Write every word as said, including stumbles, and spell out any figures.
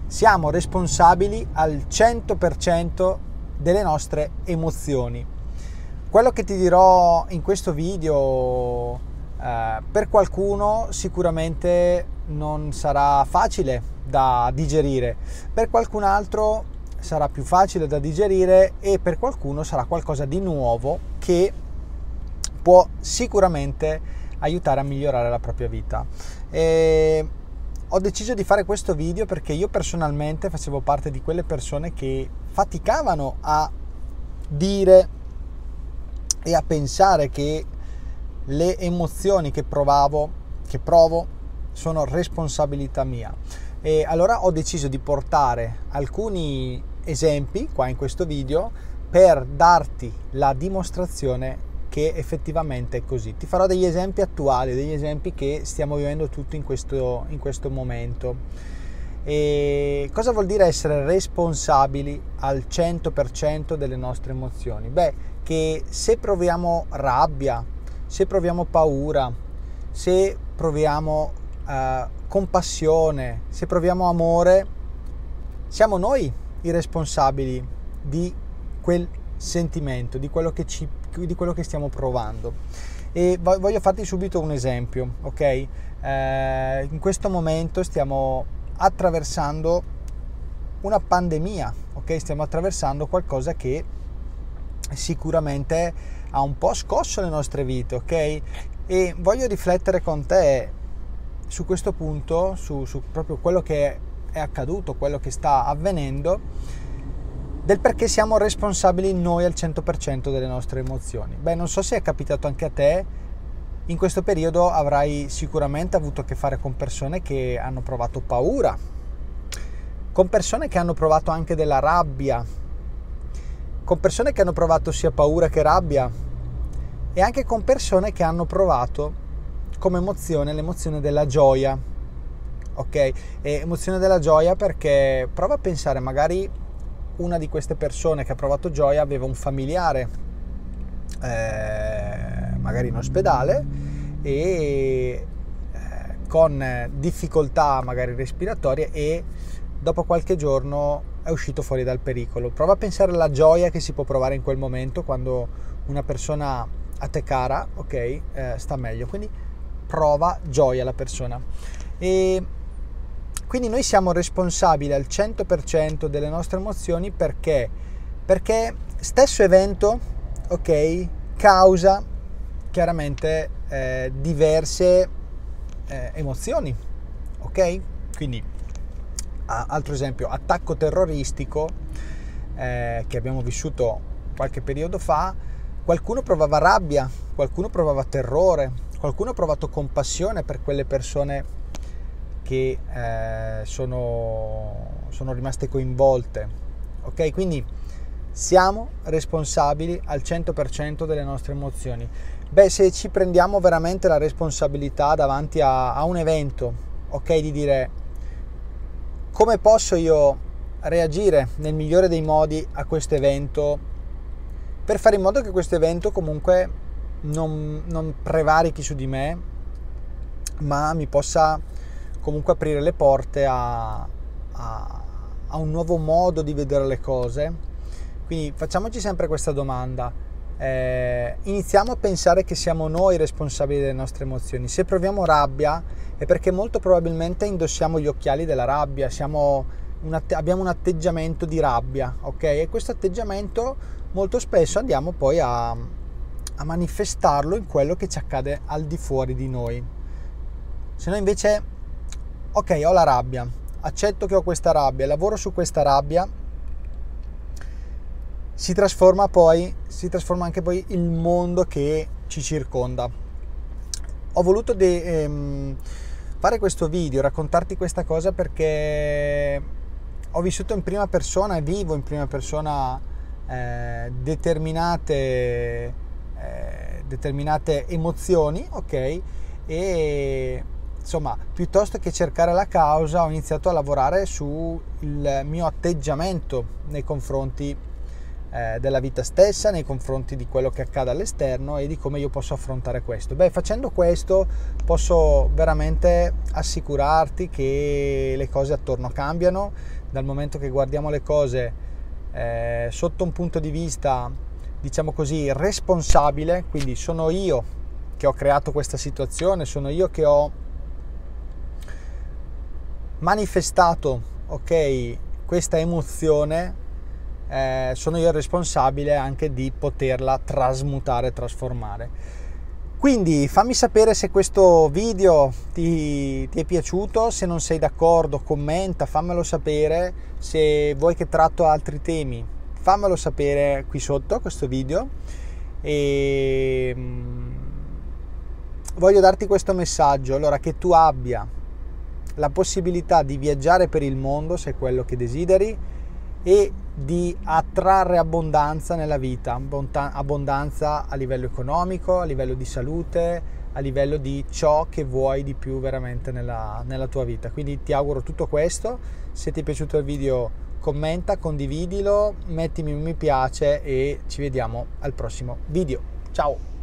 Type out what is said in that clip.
siamo responsabili al cento per cento delle nostre emozioni. Quello che ti dirò in questo video eh, per qualcuno sicuramente non sarà facile da digerire, per qualcun altro sarà più facile da digerire e per qualcuno sarà qualcosa di nuovo che può sicuramente aiutare a migliorare la propria vita. E ho deciso di fare questo video perché io personalmente facevo parte di quelle persone che faticavano a dire e a pensare che le emozioni che provavo, che provo, sono responsabilità mia. E allora ho deciso di portare alcuni esempi qua in questo video per darti la dimostrazione che effettivamente è così. Ti farò degli esempi attuali, degli esempi che stiamo vivendo tutti in questo, in questo momento. E cosa vuol dire essere responsabili al cento per cento delle nostre emozioni? Beh, che se proviamo rabbia, se proviamo paura, se proviamo eh, compassione, se proviamo amore, siamo noi i responsabili di quel sentimento, di quello che ci di quello che stiamo provando. E voglio farti subito un esempio, ok? Eh, in questo momento stiamo attraversando una pandemia, ok? Stiamo attraversando qualcosa che sicuramente ha un po' scosso le nostre vite, ok? E voglio riflettere con te su questo punto, su, su proprio quello che è accaduto, quello che sta avvenendo, del perché siamo responsabili noi al cento per cento delle nostre emozioni. Beh, non so se è capitato anche a te, in questo periodo avrai sicuramente avuto a che fare con persone che hanno provato paura, con persone che hanno provato anche della rabbia, con persone che hanno provato sia paura che rabbia e anche con persone che hanno provato come emozione l'emozione della gioia, ok? E emozione della gioia perché prova a pensare, magari una di queste persone che ha provato gioia aveva un familiare eh, magari in ospedale e eh, con difficoltà magari respiratorie e dopo qualche giorno è uscito fuori dal pericolo. Prova a pensare alla gioia che si può provare in quel momento quando una persona a te cara, ok, eh, sta meglio, quindi prova gioia la persona. E quindi noi siamo responsabili al cento per cento delle nostre emozioni perché? Perché stesso evento, ok, causa chiaramente eh, diverse eh, emozioni, ok? Quindi, a, altro esempio, attacco terroristico eh, che abbiamo vissuto qualche periodo fa, qualcuno provava rabbia, qualcuno provava terrore, qualcuno ha provato compassione per quelle persone che eh, sono, sono rimaste coinvolte, ok? Quindi siamo responsabili al cento per cento delle nostre emozioni. Beh, se ci prendiamo veramente la responsabilità davanti a, a un evento, ok, di dire come posso io reagire nel migliore dei modi a questo evento per fare in modo che questo evento comunque non, non prevarichi su di me, ma mi possa comunque aprire le porte a, a, a un nuovo modo di vedere le cose. Quindi facciamoci sempre questa domanda, eh, iniziamo a pensare che siamo noi responsabili delle nostre emozioni. Se proviamo rabbia è perché molto probabilmente indossiamo gli occhiali della rabbia, siamo un atte- abbiamo un atteggiamento di rabbia, ok? E questo atteggiamento molto spesso andiamo poi a, a manifestarlo in quello che ci accade al di fuori di noi. Se no invece, ok, ho la rabbia, accetto che ho questa rabbia, lavoro su questa rabbia, si trasforma poi, si trasforma anche poi il mondo che ci circonda. Ho voluto de, ehm, fare questo video, raccontarti questa cosa perché ho vissuto in prima persona e vivo in prima persona eh, determinate, eh, determinate emozioni, ok? E insomma, piuttosto che cercare la causa, ho iniziato a lavorare sul mio atteggiamento nei confronti eh, della vita stessa, nei confronti di quello che accade all'esterno e di come io posso affrontare questo. Beh, facendo questo posso veramente assicurarti che le cose attorno cambiano, dal momento che guardiamo le cose eh, sotto un punto di vista, diciamo così, responsabile. Quindi sono io che ho creato questa situazione, sono io che ho manifestato, ok, questa emozione, eh, sono io il responsabile anche di poterla trasmutare, trasformare. Quindi fammi sapere se questo video ti, ti è piaciuto, se non sei d'accordo commenta, fammelo sapere, se vuoi che tratto altri temi fammelo sapere qui sotto a questo video. E mh, voglio darti questo messaggio, allora, che tu abbia la possibilità di viaggiare per il mondo, se è quello che desideri, e di attrarre abbondanza nella vita, abbondanza a livello economico, a livello di salute, a livello di ciò che vuoi di più veramente nella, nella tua vita. Quindi ti auguro tutto questo. Se ti è piaciuto il video, commenta, condividilo, mettimi un mi piace e ci vediamo al prossimo video. Ciao!